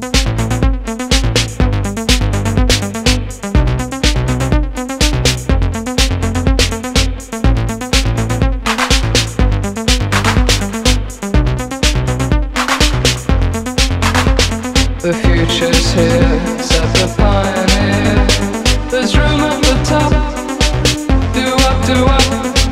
The future's here, said the pioneer. There's room at the top. Do up, do up.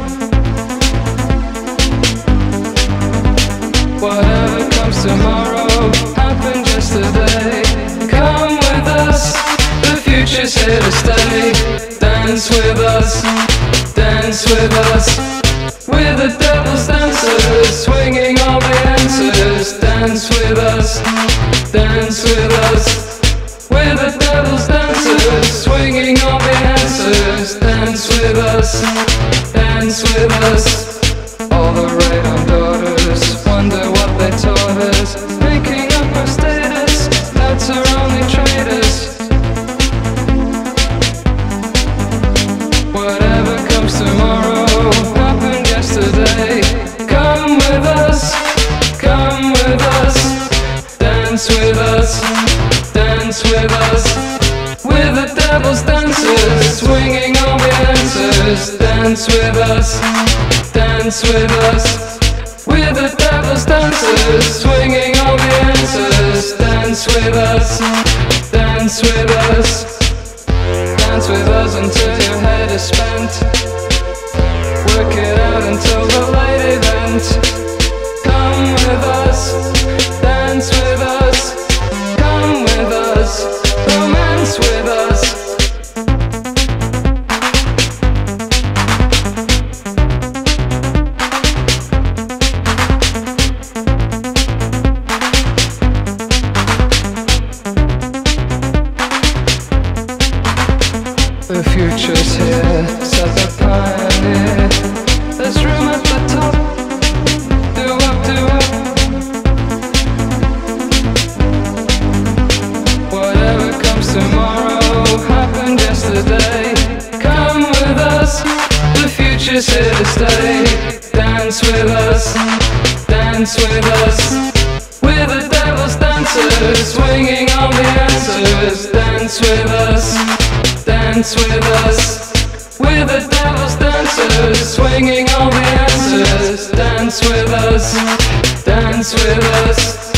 Whatever comes tomorrow happened yesterday. Come with us, the future's here to stay. Dance with us, dance with us. We're the devil's dancers, swinging all the answers. Dance with us, dance with us. We're the devil's dancers, swinging all the answers. Dance with us, dance with us. All the radon daughters wonder what they taught us. Making up our status, that's our only traitors. Whatever comes tomorrow happened yesterday. Come with us, come with us. Dance with us, dance with us. We're the devil's dancers, swinging all the answers. Dance with us, dance with us. We're the devil's dancers, swinging all the answers. Dance with us, dance with us. Dance with us until your head is spent. Work it out until the late event. Come with us, dance with us. Come with us, romance with us. The future's here, said the pioneer. There's room at the top. Do up, do up. Whatever comes tomorrow happened yesterday. Come with us, the future's here to stay. Dance with us, dance with us. We're the devil's dancers, swinging all the answers. Dance with us, dance with us. We're the devil's dancers, swinging all the answers. Dance with us, dance with us.